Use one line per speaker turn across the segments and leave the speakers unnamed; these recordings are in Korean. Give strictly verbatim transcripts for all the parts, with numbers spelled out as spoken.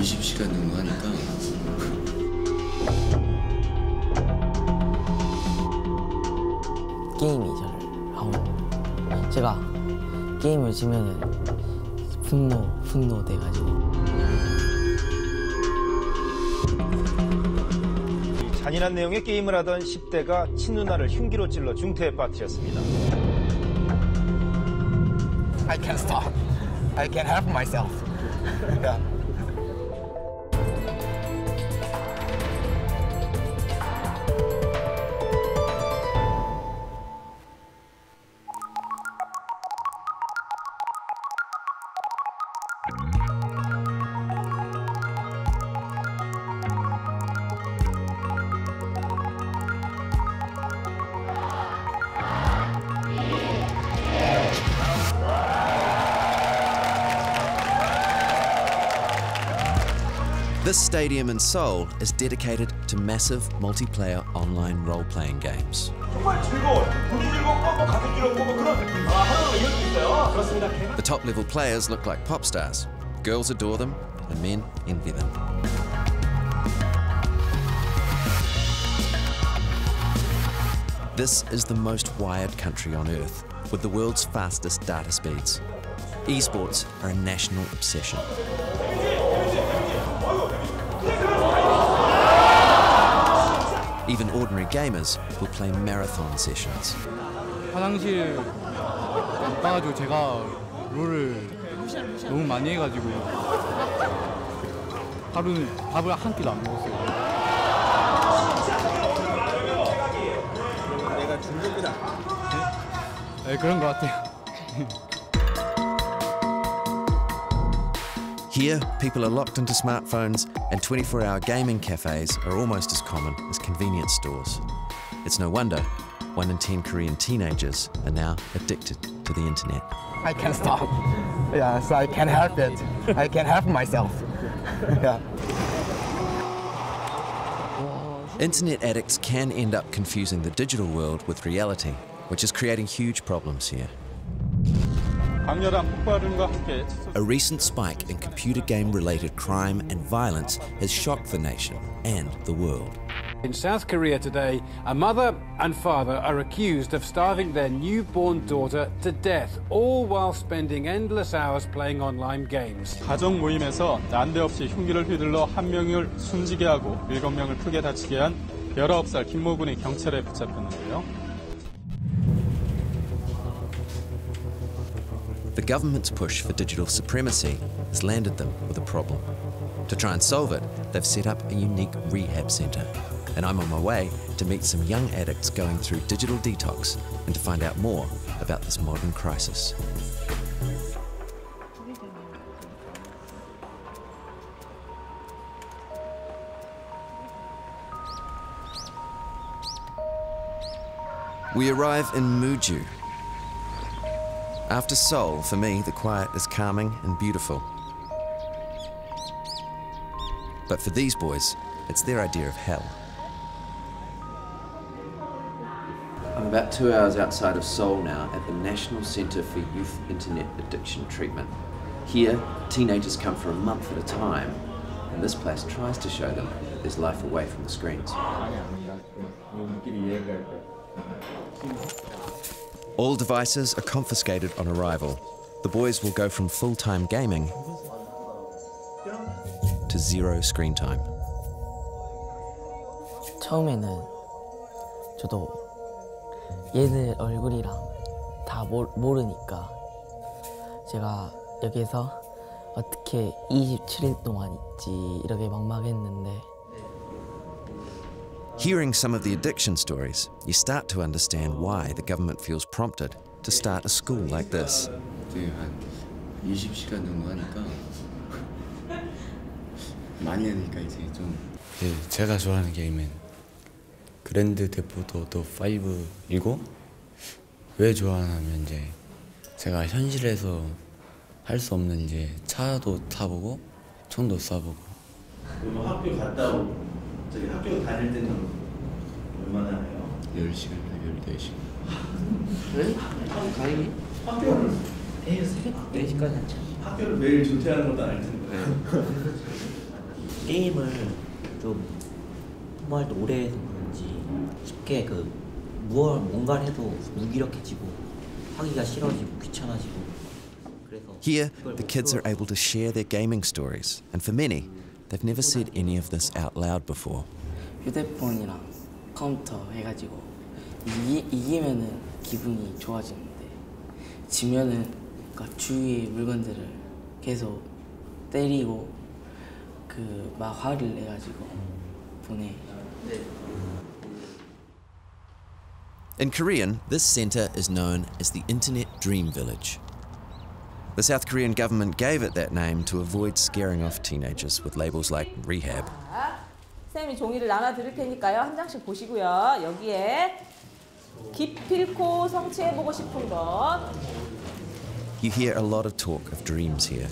이십 시간 정도 하니까.
게임이 저를 하고 제가 게임을 지면은 분노, 분노 돼가지고.
잔인한 내용의 게임을 하던 십 대가 친누나를 흉기로 찔러 중태에 빠뜨렸습니다.
I can't stop. I can't help myself. Yeah.
This stadium in Seoul is dedicated to massive multiplayer online role-playing games. The top-level players look like pop stars. Girls adore them, and men envy them. This is the most wired country on Earth, with the world's fastest data speeds. Esports are a national obsession. Even ordinary gamers will play marathon sessions.
화장실 가가지고 제가 롤을 너무 많이 해가지고 하루는 밥을 한 끼도 안 먹었어요.
내가 중독이다.
네, 그런 것 같아요.
Here, people are locked into smartphones, and twenty-four hour gaming cafes are almost as common as convenience stores. It's no wonder one in ten Korean teenagers are now addicted to the internet.
I can't stop. Yeah, so I can't help it. I can't help myself. Yeah.
Internet addicts can end up confusing the digital world with reality, which is creating huge problems here. A recent spike in computer game-related crime and violence has shocked the nation and the world.
In South Korea today, a mother and father are accused of starving their newborn daughter to death, all while spending endless hours playing online games.
가정 모임에서 난데없이 흉기를 휘둘러 한 명을 숨지게 하고 일곱 명을 크게 다치게 한 열아홉 살 김모 군이 경찰에 붙잡혔는데요.
The government's push for digital supremacy has landed them with a problem. To try and solve it, they've set up a unique rehab centre. And I'm on my way to meet some young addicts going through digital detox and to find out more about this modern crisis. We arrive in Muju. After Seoul, for me, the quiet is calming and beautiful. But for these boys, it's their idea of hell. I'm about two hours outside of Seoul now at the National Centre for Youth Internet Addiction Treatment. Here, teenagers come for a month at a time, and this place tries to show them that there's life away from the screens. All devices are confiscated on arrival. The boys will go from full-time gaming to zero screen time.
처음에는 저도 얘들 얼굴이랑 다 모, 모르니까 제가 여기서 어떻게 이십칠 일 동안 있지 이렇게 막막했는데.
Hearing some of the addiction stories, you start to understand why the government feels prompted to start a school like this.
한 이십 시간 정도 하니까 많이 하니까 이제 좀.
네, 제가 좋아하는 게임은 그랜드 데프트 오토 파이브이고 왜 좋아하냐면 이제 제가 현실에서 할 수 없는 이제 차도 타보고 총도 쏴보고.
그럼 학교 갔다 오고 저기 학교 다닐 때는 얼마나 해요?
열 시간이나 열네 시간.
그래? 학교 가니?
학교를
매일 새벽 네 시까지 앉죠.
학교를 매일 조퇴하는 것도 아닐 텐데.
게임을 좀 정말 오래 해서 그런지 쉽게 그 무얼 뭔가를 해도 무기력해지고 하기가 싫어지고 귀찮아지고.
Here, the kids are able to share their gaming stories, and for many, they've never said any of this out loud before.
휴대폰이랑 컴퓨터 해가지고 이기, 이기면은 기분이 좋아지는데 지면은 그러니까 주위의 물건들을 계속 때리고 그 막 화를 내가지고 보내.
In Korean, this centre is known as the Internet Dream Village. The South Korean government gave it that name to avoid scaring off teenagers with labels like Rehab.
쌤이 종이를 나눠 드릴 테니까요. 한 장씩 보시고요. 여기에 기필코 성취해보고 싶은 것.
You hear a lot of talk of dreams here.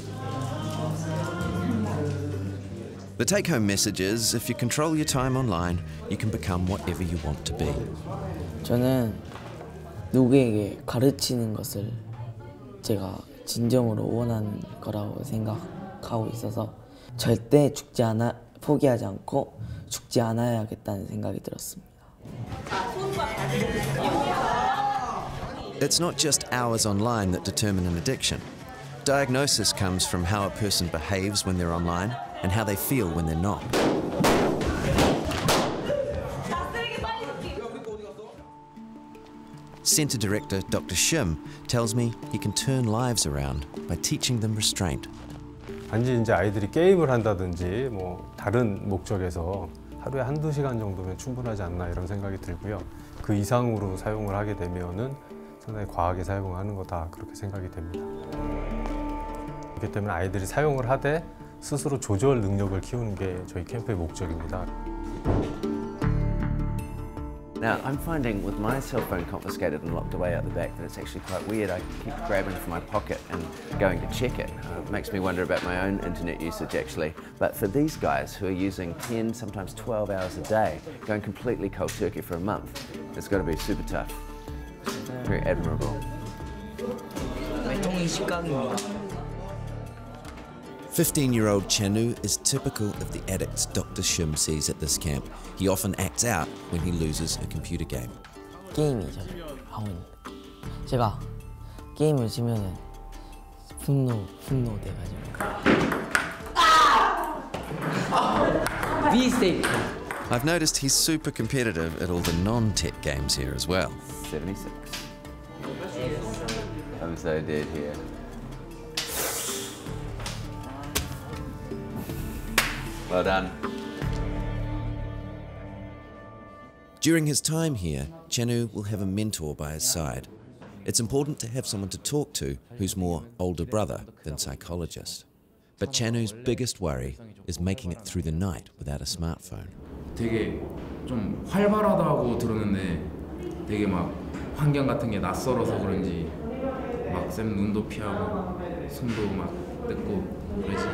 The take-home message is, if you control your time online, you can become whatever you want to be.
저는 누구에게 가르치는 것을 제가 진정으로 원하는 거라고 생각하고 있어서 절대 죽지 않아 포기하지 않고 죽지 않아야겠다는 생각이 들었습니다.
It's not just hours online that determine an addiction. Diagnosis comes from how a person behaves when they're online and how they feel when they're not. Centre Director Doctor Shim tells me he can turn lives around by teaching them restraint.
단지 이제 아이들이 게임을 한다든지 뭐 다른 목적에서 하루에 한두 시간 정도면 충분하지 않나 이런 생각이 들고요. 그 이상으로 사용을 하게 되면은 상당히 과하게 사용하는 거다 그렇게 생각이 됩니다. 그렇기 때문에 아이들이 사용을 하되 스스로 조절 능력을 키우는 게 저희 캠프의 목적입니다.
Now, I'm finding with my cell phone confiscated and locked away out the back that it's actually quite weird. I keep grabbing from my pocket and going to check it. Uh, it makes me wonder about my own internet usage, actually. But for these guys who are using ten, sometimes twelve hours a day, going completely cold turkey for a month, it's got to be super tough. Very admirable. fifteen-year-old Chanu is typical of the addicts Doctor Shim sees at this camp. He often acts out when he loses a computer game.
게임이 저를 하고 있는 제가 게임을 지면은 분노, 분노 돼가지고 미스테이크.
I've noticed he's super competitive at all the non-tech games here as well. seventy-six. I'm so dead here. Well done. During his time here, Chanu will have a mentor by his side. It's important to have someone to talk to who's more older brother than psychologist. But Chanu's biggest worry is making it through the night without a smartphone.
되게 좀 활발하다고 들었는데 되게 막 환경 같은 게 낯설어서 그런지 막 쌤 눈도 피하고 손도 막 뜯고 그러지.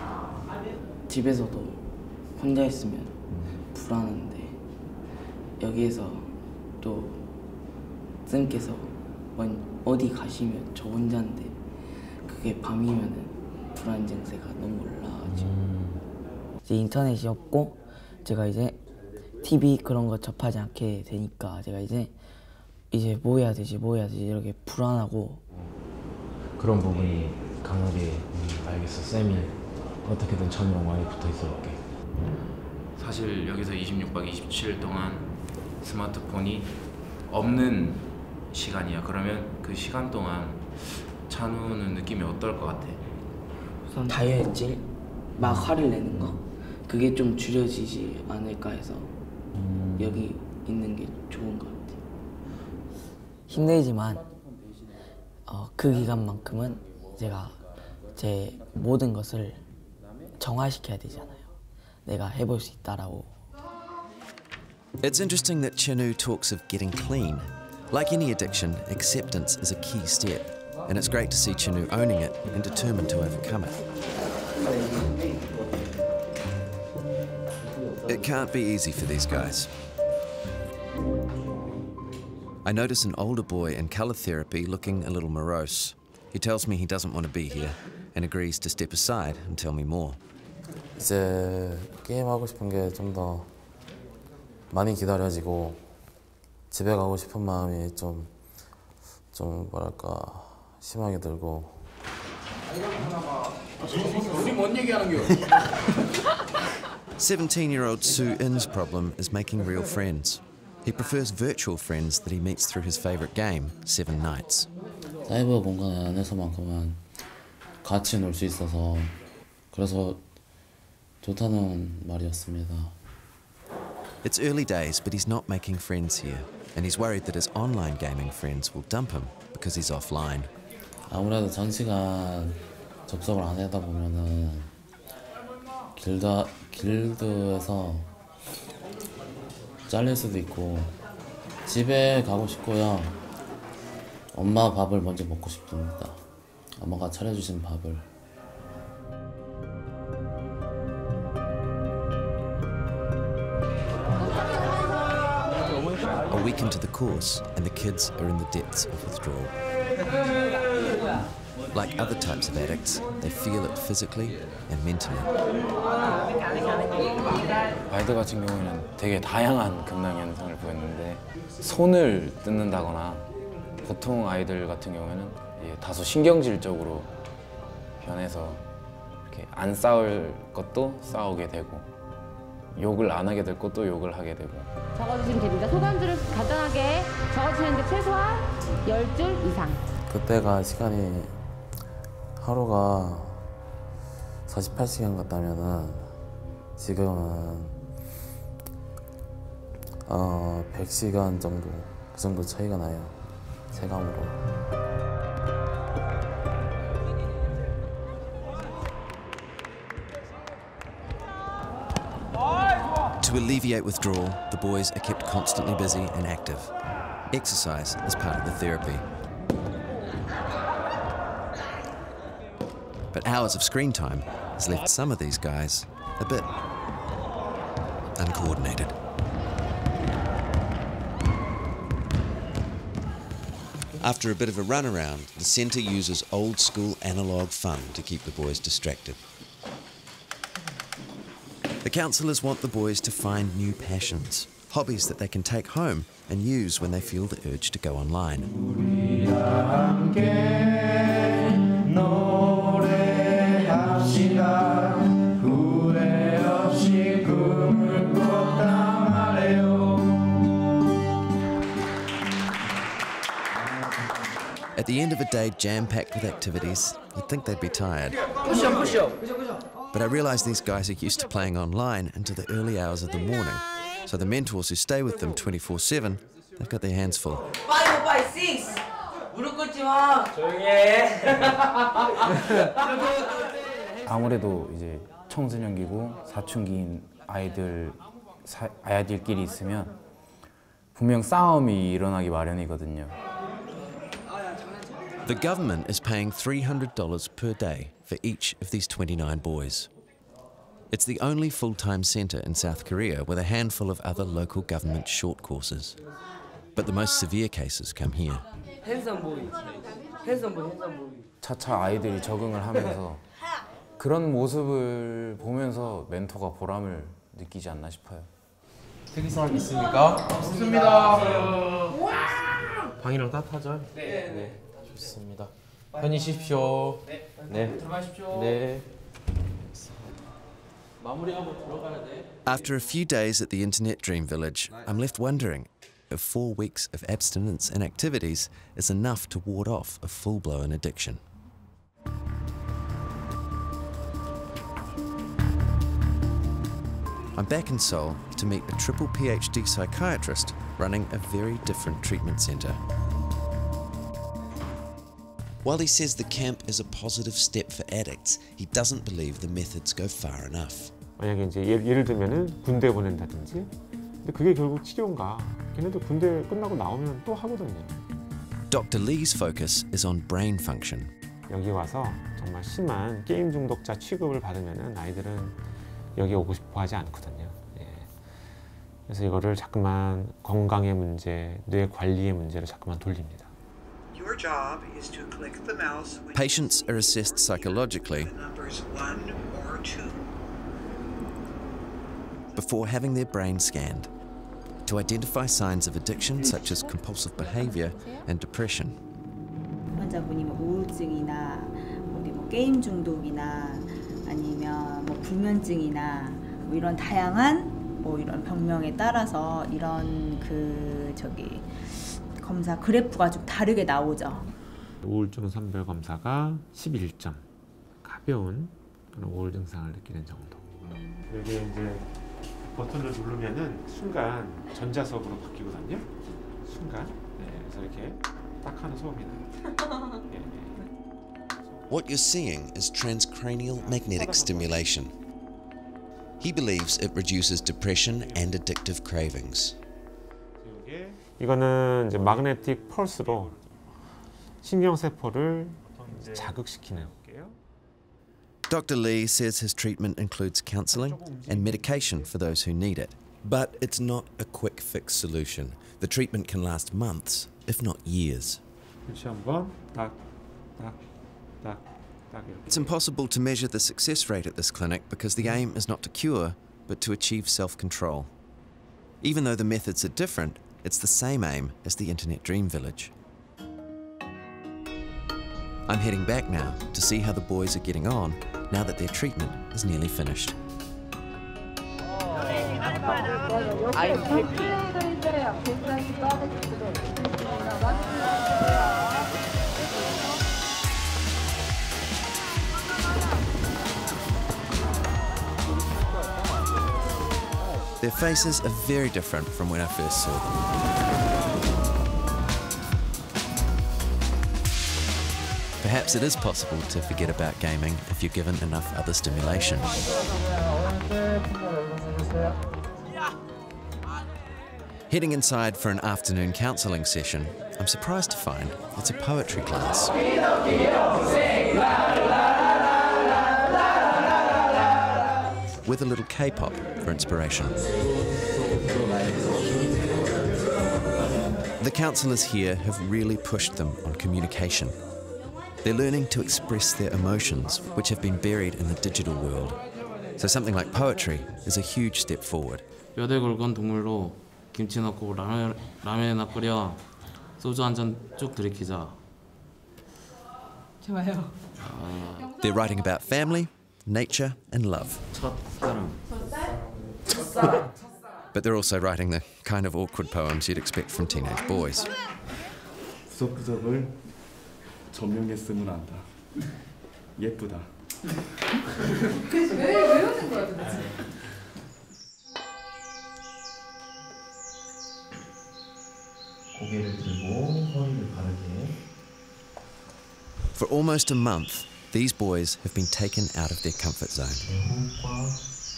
집에서도 혼자 있으면 불안한데 여기에서 또 쌤께서 어디 가시면 저 혼자인데 그게 밤이면은 불안 증세가 너무 올라가죠. 음. 이제 인터넷이 없고 제가 이제 티비 그런 거 접하지 않게 되니까 제가 이제 이제 뭐 해야 되지 뭐 해야 되지 이렇게 불안하고
그런 부분이 강하게 음, 알겠어. 쌤이 어떻게든 찬우랑 많이 붙어 있어볼게.
사실 여기서 이십육 박 이십칠 일 동안 스마트폰이 없는 시간이야. 그러면 그 시간 동안 찬우는 느낌이 어떨 것 같아?
우선 다혈질, 막 화를 내는 거 그게 좀 줄여지지 않을까 해서 음. 여기 있는 게 좋은 것 같아. 힘들지만 어, 그 기간만큼은 제가 제 모든 것을 정화시켜야 되잖아요. 내가 해볼 수 있다라고.
It's interesting that Chanu talks of getting clean. Like any addiction, acceptance is a key step, and it's great to see Chanu owning it and determined to overcome it. It can't be easy for these guys. I notice an older boy in colour therapy looking a little morose. He tells me he doesn't want to be here and agrees to step aside and tell me more.
이제 게임하고 싶은 게 좀 더 많이 기다려지고 집에 가고 싶은 마음이 좀, 좀 뭐랄까 심하게 들고.
우리 뭔 얘기하는겨?
seventeen-year-old Soo In's problem is making real friends. He prefers virtual friends that he meets through his favourite game, Seven Nights.
사이버 공간 안에서만큼은 같이 놀 수 있어서 그래서 좋다는 말이었습니다.
It's early days, but he's not making friends here, and he's worried that his online gaming friends will dump him because he's offline.
아무래도 장시간 접속을 안 하다 보면은 길드, 길드에서 잘릴 수도 있고 집에 가고 싶고요. 엄마 밥을 먼저 먹고 싶습니다. 엄마가 차려주신 밥을.
A week into the course, and the kids are in the depths of withdrawal. Like other types of addicts, they feel it physically and mentally.
아이들 같은 경우에는 되게 다양한 금당 현상을 보였는데 손을 뜯는다거나 보통 아이들 같은 경우에는 다소 신경질적으로 변해서 이렇게 안 싸울 것도 싸우게 되고 욕을 안 하게 될 것도 욕을 하게 되고.
적어주시면 됩니다. 소감들을 간단하게 적어주시는데 최소한 열 줄 이상.
그때가 시간이 하루가 사십팔 시간 같다면은 지금은 어, 백 시간 정도 그 정도 차이가 나요. 체감으로.
To alleviate withdrawal, the boys are kept constantly busy and active. Exercise is part of the therapy. But hours of screen time has left some of these guys a bit uncoordinated. After a bit of a run around, the centre uses old school analogue fun to keep the boys distracted. The counsellors want the boys to find new passions, hobbies that they can take home and use when they feel the urge to go online. At the end of a day jam-packed with activities, you'd think they'd be tired.
Push up, push up, push up, push up.
But I realise these guys are used to playing online into the early hours of the morning, so the mentors who stay with them twenty-four seven, they've got their hands full.
Five, five, six. 무릎 꿇지 마. 조용히 해.
아무래도 이제 청소년기고 사춘기인 아이들 사, 아이들끼리 있으면 분명 싸움이 일어나기 마련이거든요.
The government is paying three hundred dollars per day for each of these twenty-nine boys. It's the only full-time centre in South Korea with a handful of other local government short courses. But the most severe cases come here.
핸섬 보이. 핸섬 보이, 핸섬 보이.
차차 아이들이 적응을 하면서 그런 모습을 보면서 멘토가 보람을 느끼지 않나 싶어요.
특이 사항 있습니까? 없습니다. 방이랑 따뜻하죠? 네. 네. 좋습니다. 편히 쉬십시오. 네. 네.
들어가십시오.
네.
마무리하고 들어가야 돼.
After a few days at the Internet Dream Village, I'm left wondering if four weeks of abstinence and activities is enough to ward off a full-blown addiction. I'm back in Seoul to meet a triple PhD psychiatrist running a very different treatment centre. While he says the camp is a positive step for addicts, he doesn't believe the methods go far enough.
만약에 이제 예를, 예를 들면은 군대 보낸다든지, 근데 그게 결국 치료인가? 걔네도 군대 끝나고 나오면 또 하거든요.
Doctor Lee's focus is on brain function.
여기 와서 정말 심한 게임 중독자 취급을 받으면은 아이들은 여기 오고 싶어하지 않거든요. 예. 그래서 이거를 자꾸만 건강의 문제, 뇌 관리의 문제로 자꾸만 돌립니다.
Your job is to click the mouse when
Patients are assessed psychologically
the numbers one or two.
before having their brain scanned to identify signs of addiction such as compulsive behavior and depression.
환자분이 뭐 우울증이나 우리 뭐 게임 중독이나 아니면 뭐 불면증이나 뭐 이런 다양한 뭐 이런 병명에 따라서 이런 그 저기 검사 그래프가 좀 다르게 나오죠.
우울증 선별 검사가 십일 점, 가벼운 그런 우울 증상을 느끼는 정도. 여기 이제 버튼을 누르면은 순간 전자수업으로 바뀌거든요. 순간. 네, 그래서 이렇게 딱 하는 소음이 나요. 네, 네.
What you're seeing is transcranial magnetic stimulation. He believes it reduces depression and addictive cravings.
이거는 이제 magnetic pulse로 신경세포를 자극시키는.
Doctor Lee says his treatment includes counselling and medication for those who need it. But it's not a quick fix solution. The treatment can last months, if not years. It's impossible to measure the success rate at this clinic because the aim is not to cure, but to achieve self-control. Even though the methods are different, it's the same aim as the Internet Dream Village. I'm heading back now to see how the boys are getting on now that their treatment is nearly finished.
I'm happy.
Their faces are very different from when I first saw them. Perhaps it is possible to forget about gaming if you're given enough other stimulation. Heading inside for an afternoon counselling session, I'm surprised to find it's a poetry class. With a little K-pop for inspiration. The counsellors here have really pushed them on communication. They're learning to express their emotions, which have been buried in the digital world. So something like poetry is a huge step forward.
뼈대 굵은 국물로 김치 넣고 라면, 라면이나 끓여 소주 한 잔 쭉 들이키자.
좋아요.
They're writing about family, nature and love.
첫사랑.
첫사랑.
But they're also writing the kind of awkward poems you'd expect from teenage boys.
구석구석을 조명했으면 한다. 예쁘다.
왜 외우는 거야 도대체?
고개를 들고 허리를 바르게.
For almost a month, these boys have been taken out of their comfort zone.
호흡과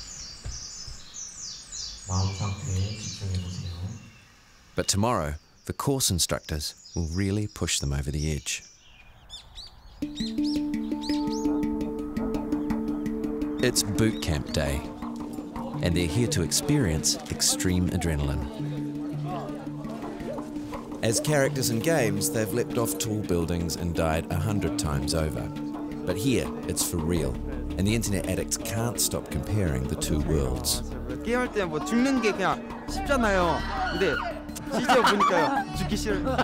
마음 상태에 집중해 보세요.
But tomorrow, the course instructors will really push them over the edge. It's boot camp day, and they're here to experience extreme adrenaline. As characters in games, they've leapt off tall buildings and died a hundred times over. But here, it's for real, and the internet addicts can't stop comparing the two worlds.
게임할 때 뭐 죽는 게 그냥 쉽잖아요. 근데 실제 보니까요 죽기 싫어요.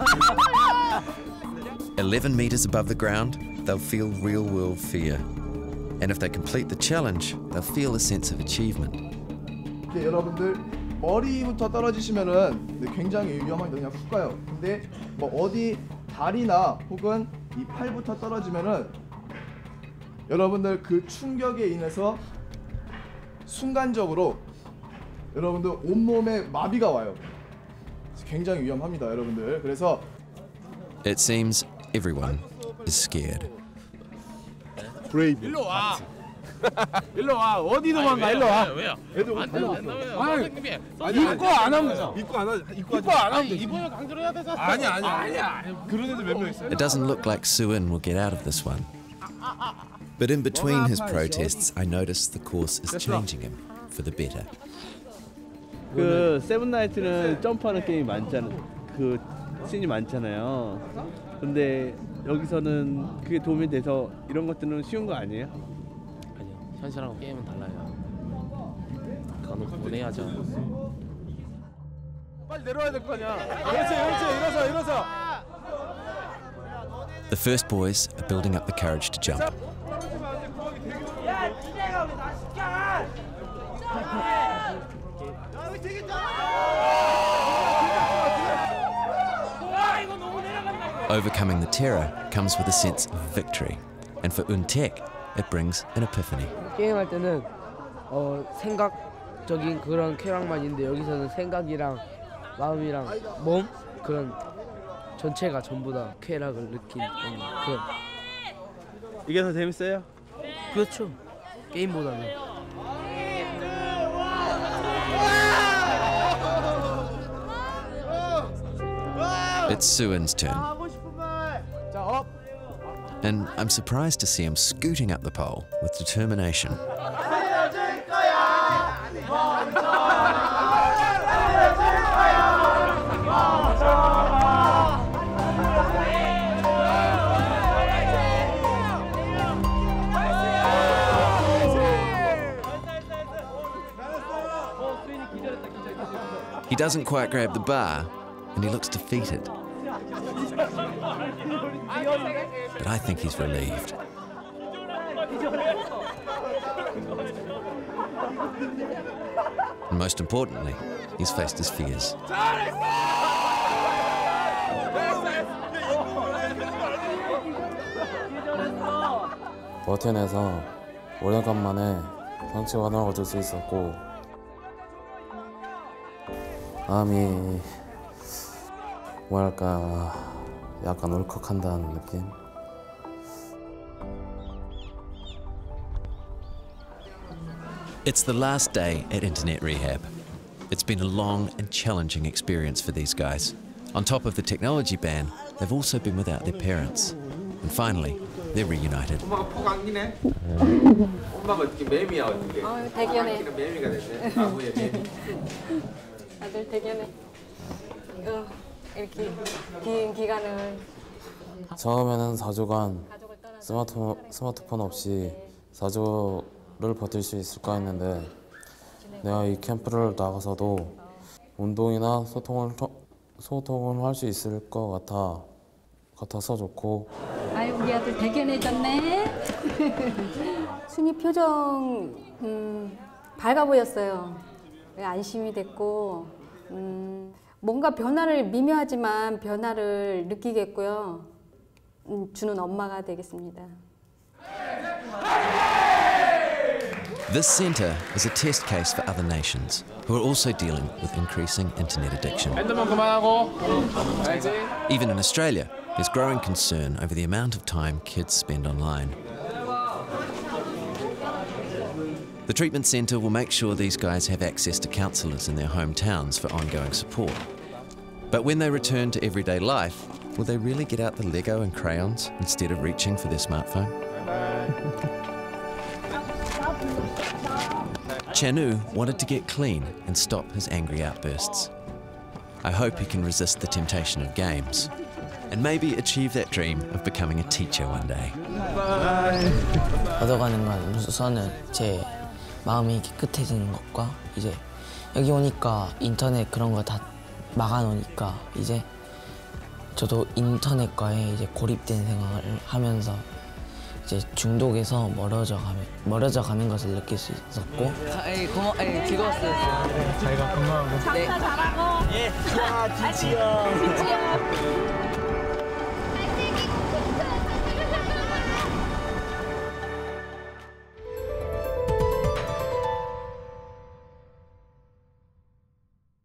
eleven meters above the ground, they'll feel real-world fear. And if they complete the challenge, they'll feel a sense of achievement.
네, 여러분들 머리부터 떨어지시면은 네, 굉장히 위험합니다. 그냥 훅 가요. 근데 뭐 어디 다리나 혹은 이 팔부터 떨어지면은 여러분들 그 충격에 인해서 순간적으로 여러분들 온몸에 마비가 와요. 굉장히 위험합니다, 여러분들. 그래서
It seems everyone is scared.
브레이브.
일로 와. 일로 와. 어디 도망가? 일로 와. 왜요?
애들
안 돼요. 선생님이.
입고 안 하면 입고 안 하. 입고 안 하면
입어야 강제로 해야 되잖아.
아니 아니 아니야. 그런 애들 몇 명 있어요.
It doesn't look like Suin will get out of this one. But in between his protests, I notice the course is changing him for the better.
그 세븐나이트는 점프하는 게임이 많잖아. 그 씬이 많잖아요. 근데 여기서는 그게 도움이 돼서 이런 것들은 쉬운 거 아니에요?
아니요. 현실하고 게임은 달라요. 그거
까놓고 보내야죠.
빨리 내려와야 될 거 아니야. 그렇지, 그렇지. 일어서, 일어서.
The first boys are building up the courage to jump. Overcoming the terror comes with a sense of victory, and for Untek, it brings an epiphany.
게임할 때는 어, 생각적인 그런 쾌락만 있는데 여기서는 생각이랑 마음이랑 몸 그런 전체가 전부 다 쾌락을 느낀 그런.
이게 더 재밌어요?
그렇죠. 게임보다는.
It's Suin's turn. And I'm surprised to see him scooting up the pole with determination. He doesn't quite grab the bar, and he looks defeated. But I think he's relieved. And most importantly, he's faced his fears.
버튼에서 오래간만에 성취관을 얻을 수 있었고 마음이 뭐랄까 약간 울컥한다는 느낌.
It's the last day at Internet Rehab. It's been a long and challenging experience for these guys. On top of the technology ban, they've also been without their parents. And finally, they're reunited.
엄마가 폭 안기네. 엄마가 어떻게 매미야 어떻게?
어, 대견해.
안기는 매미가 됐네. 나무의 매미.
아들 대견해. 어, 이렇게 긴 기간을.
처음에는 사 주간 스마트폰, 스마트폰 없이 사 주를 버틸 수 있을까 했는데 내가 이 캠프를 나가서도 운동이나 소통을 소통을 할 수 있을 것 같아 같아서 좋고.
아유 우리 아들 대견해졌네. 순이 표정 음, 밝아 보였어요. 안심이 됐고 음, 뭔가 변화를 미묘하지만 변화를 느끼겠고요. 음, 주는 엄마가 되겠습니다.
This centre is a test case for other nations who are also dealing with increasing internet addiction.
핸드폰 그만하고. 알지?
Even in Australia, there's growing concern over the amount of time kids spend online. The treatment centre will make sure these guys have access to counsellors in their hometowns for ongoing support. But when they return to everyday life, will they really get out the Lego and crayons instead of reaching for their smartphone? Chanu wanted to get clean and stop his angry outbursts. I hope he can resist the temptation of games and maybe achieve that dream of becoming a teacher one day.
얻어가는 건 우선은 제 마음이 깨끗해지는 것과 이제 여기 오니까 인터넷 그런 거 다 막아놓으니까 이제 저도 인터넷과에 이제 고립된 생활을 하면서 이제 중독에서 멀어져 가면 멀어져 가는 것을 느낄 수 있었고. 에이 고마, 에이 즐거웠어요.
자기가 건강하고.
네.
잘하고.
예. 아 지치요.
지치요.